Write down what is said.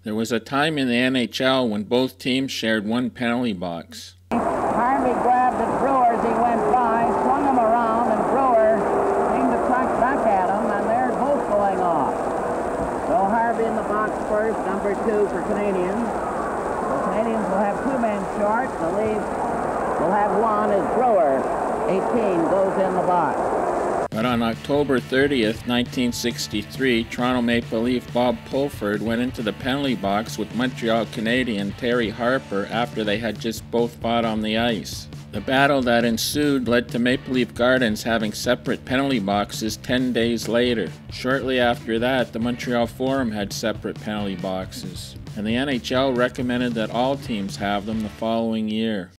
There was a time in the NHL when both teams shared one penalty box. Harvey grabbed the Brewer as he went by, swung him around, and Brewer came to crack back at him, and they're both going off. So Harvey in the box first, number 2 for Canadiens. The Canadiens will have 2 men short. The Leafs will have 1 as Brewer, 18, goes in the box. But on October 30th, 1963, Toronto Maple Leaf Bob Pulford went into the penalty box with Montreal Canadien Terry Harper after they had just both fought on the ice. The battle that ensued led to Maple Leaf Gardens having separate penalty boxes 10 days later. Shortly after that, the Montreal Forum had separate penalty boxes, and the NHL recommended that all teams have them the following year.